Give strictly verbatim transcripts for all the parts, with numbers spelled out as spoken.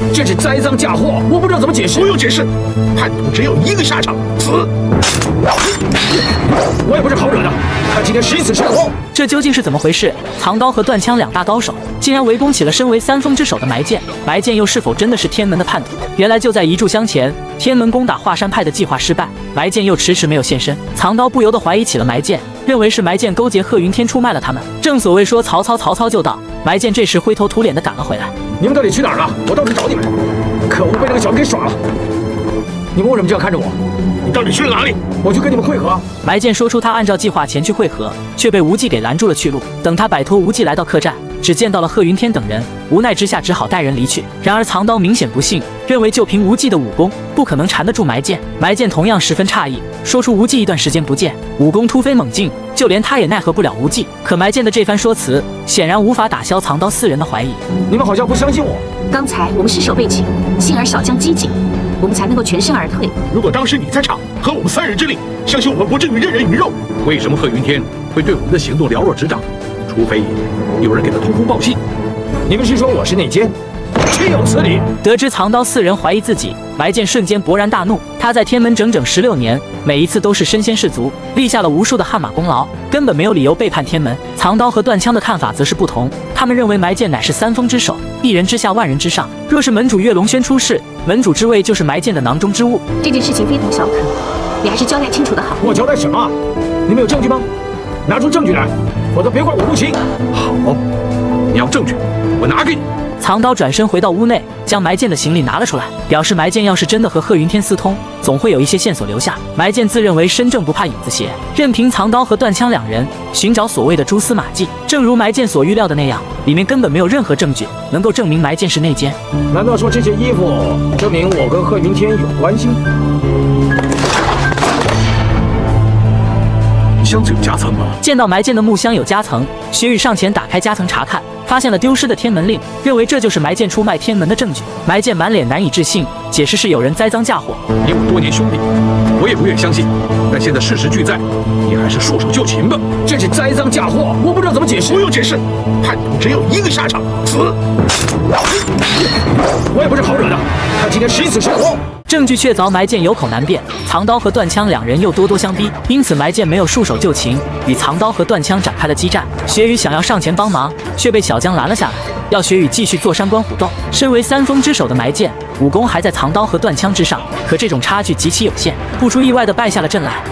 这是栽赃嫁祸，我不知道怎么解释。 不用解释，叛徒只有一个下场，死。 我也不是好惹的，看今天谁死谁活。 这究竟是怎么回事？藏刀和断枪两大高手竟然围攻起了身为三锋之首的埋剑，埋剑又是否真的是天门的叛徒？原来就在一炷香前，天门攻打华山派的计划失败，埋剑又迟迟没有现身，藏刀不由得怀疑起了埋剑，认为是埋剑勾结贺云天出卖了他们。正所谓说曹操曹操就到，埋剑这时灰头土脸的赶了回来。 你们到底去哪儿了？我到处找你们。可恶，被那个小子给耍了。你们为什么这样看着我？ 你到底去了哪里？ 我去跟你们会合。 埋剑说出他按照计划前去会合，却被无忌给拦住了去路。等他摆脱无忌来到客栈，只见到了贺云天等人，无奈之下只好带人离去。然而藏刀明显不信，认为就凭无忌的武功，不可能缠得住埋剑。埋剑同样十分诧异，说出无忌一段时间不见，武功突飞猛进，就连他也奈何不了无忌。可埋剑的这番说辞，显然无法打消藏刀四人的怀疑。 你们好像不相信我。 刚才我们失手被擒，幸而小将机警，我们才能够全身而退。 如果当时你在场，合我们三人之力，相信我们不至于任人鱼肉。为什么贺云天会对我们的行动了若指掌？除非有人给他通风报信。 你们是说我是内奸？岂有此理！ 得知藏刀四人怀疑自己，埋剑瞬间勃然大怒。他在天门整整十六年，每一次都是身先士卒，立下了无数的汗马功劳，根本没有理由背叛天门。藏刀和断枪的看法则是不同，他们认为埋剑乃是三锋之首，一人之下万人之上。若是门主岳龙轩出事，门主之位就是埋剑的囊中之物。 这件事情非同小可，你还是交代清楚的好。 我交代什么？你们有证据吗？拿出证据来，否则别怪我无情。 好，你要证据，我拿给你。 藏刀转身回到屋内，将埋剑的行李拿了出来，表示埋剑要是真的和贺云天私通，总会有一些线索留下。埋剑自认为身正不怕影子斜，任凭藏刀和断枪两人寻找所谓的蛛丝马迹。正如埋剑所预料的那样，里面根本没有任何证据能够证明埋剑是内奸。 难道说这件衣服证明我跟贺云天有关系？ 箱子有夹层吗？ 见到埋剑的木箱有夹层，薛宇上前打开夹层查看，发现了丢失的天门令，认为这就是埋剑出卖天门的证据。埋剑满脸难以置信，解释是有人栽赃嫁祸。 你我多年兄弟，我也不愿相信，但现在事实俱在，你还是束手就擒吧。 这是栽赃嫁祸，我不知道怎么解释。 不用解释，叛徒只有一个下场，死。 我也不是好惹的，看今天谁死谁活。 证据确凿，埋剑有口难辩，藏刀和断枪两人又咄咄相逼，因此埋剑没有束手就擒，与藏刀和断枪展开了激战。薛宇想要上前帮忙，却被小江拦了下来，要薛宇继续坐山观虎斗。身为三锋之首的埋剑，武功还在藏刀和断枪之上，可这种差距极其有限，不出意外的败下了阵来。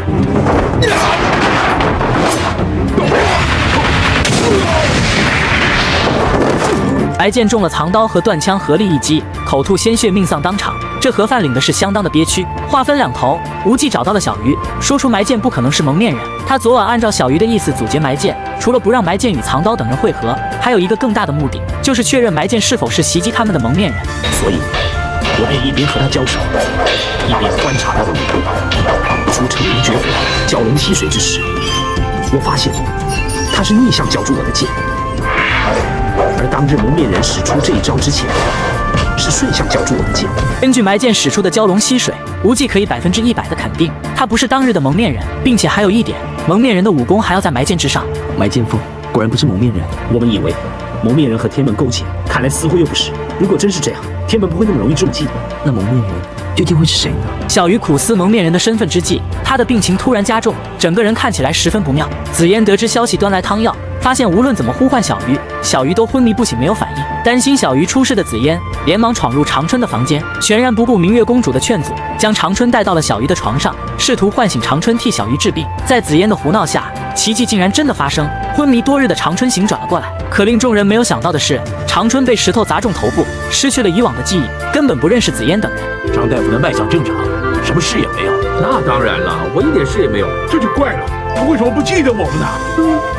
埋剑中了藏刀和断枪合力一击，口吐鲜血，命丧当场。这盒饭领的是相当的憋屈。话分两头，无忌找到了小鱼，说出埋剑不可能是蒙面人。他昨晚按照小鱼的意思阻截埋剑，除了不让埋剑与藏刀等人会合，还有一个更大的目的，就是确认埋剑是否是袭击他们的蒙面人。 所以，我便一边和他交手，一边观察他的武功。出成名绝活蛟龙吸水之时，我发现他是逆向绞住我的剑。而当日蒙面人使出这一招之前，是顺向绞住我的剑。 根据埋剑使出的蛟龙吸水，无忌可以百分之一百的肯定，他不是当日的蒙面人，并且还有一点，蒙面人的武功还要在埋剑之上。 埋剑锋果然不是蒙面人，我们以为蒙面人和天门勾结，看来似乎又不是。如果真是这样，天门不会那么容易中计，那蒙面人究竟会是谁呢？ 小鱼苦思蒙面人的身份之际，他的病情突然加重，整个人看起来十分不妙。紫嫣得知消息，端来汤药，发现无论怎么呼唤小鱼，小鱼都昏迷不醒，没有反应。担心小鱼出事的紫嫣连忙闯入长春的房间，全然不顾明月公主的劝阻，将长春带到了小鱼的床上，试图唤醒长春替小鱼治病。在紫嫣的胡闹下，奇迹竟然真的发生，昏迷多日的长春醒转了过来。可令众人没有想到的是，长春被石头砸中头部，失去了以往的记忆，根本不认识紫嫣等人。 张大夫的脉象正常，什么事也没有。 那当然了，我一点事也没有，这就怪了，他为什么不记得我们呢？